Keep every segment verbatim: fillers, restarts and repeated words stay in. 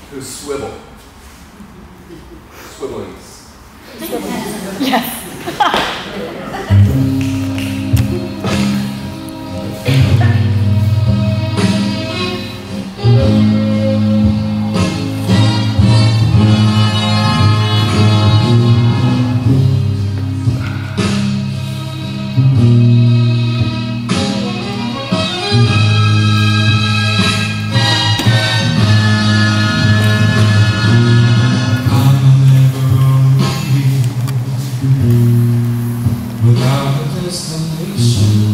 who swivel. Swivelings. Yes. Without a destination,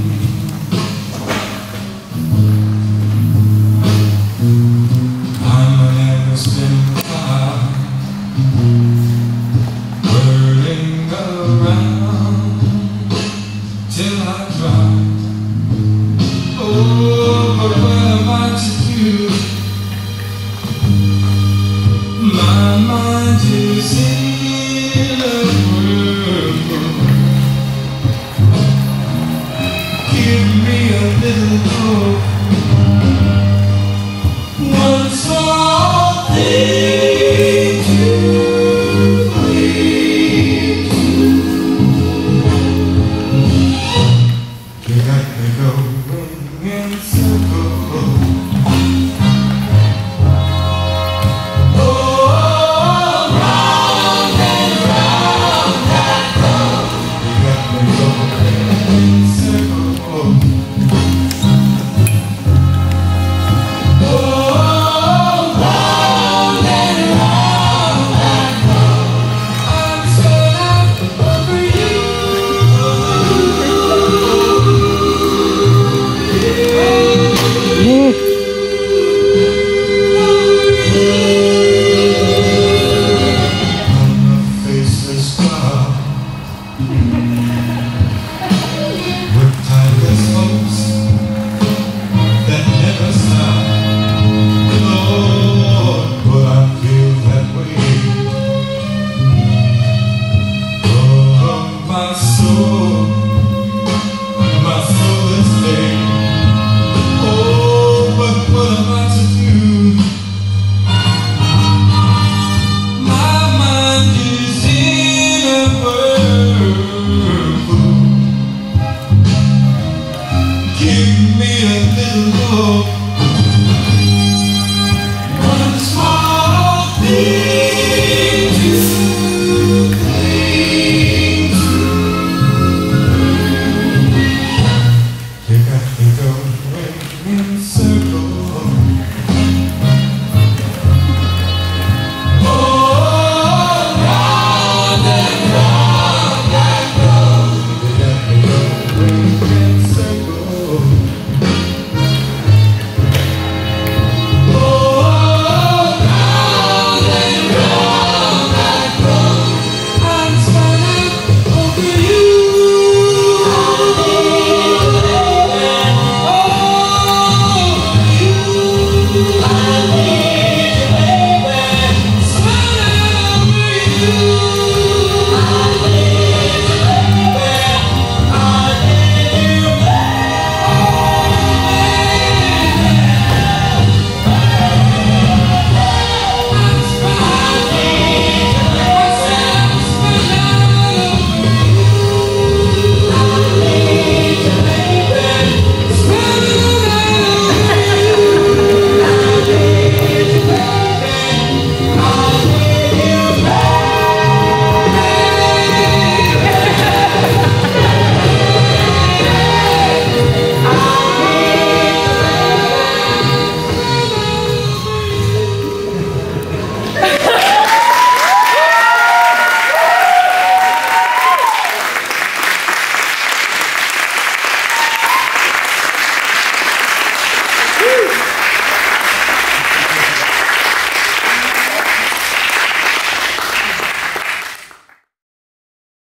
I'm never spinning fire, whirling around till I drop. Oh, but what am I to do? My mind is in a whirlpool. Give me a little hope. One small thing to cling to. You got me going in circles. Oh, round and round that road. You got me going in circles. Give me a little hope.